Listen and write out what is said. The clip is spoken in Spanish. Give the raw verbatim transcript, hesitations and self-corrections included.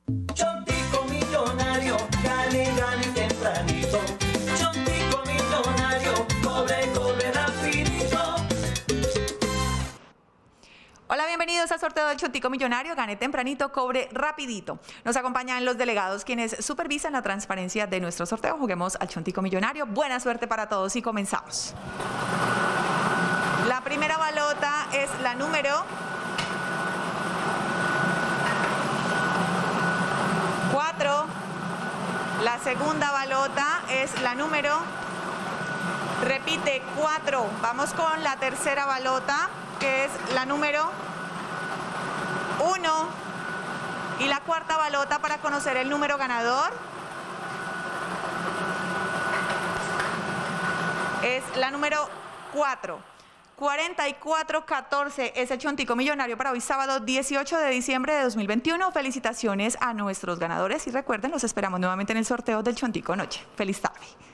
Chontico millonario, gane, gane tempranito. Chontico millonario, cobre, cobre rapidito. Hola, bienvenidos al sorteo del Chontico Millonario, gane tempranito, cobre rapidito. Nos acompañan los delegados quienes supervisan la transparencia de nuestro sorteo. Juguemos al Chontico Millonario. Buena suerte para todos y comenzamos. La primera balota es la número cuatro. La segunda balota es la número, repite, cuatro. Vamos con la tercera balota, que es la número uno. Y la cuarta balota para conocer el número ganador es la número cuatro. cuarenta y cuatro catorce es el Chontico Millonario para hoy sábado dieciocho de diciembre de dos mil veintiuno. Felicitaciones a nuestros ganadores y recuerden, los esperamos nuevamente en el sorteo del Chontico Noche. Feliz tarde.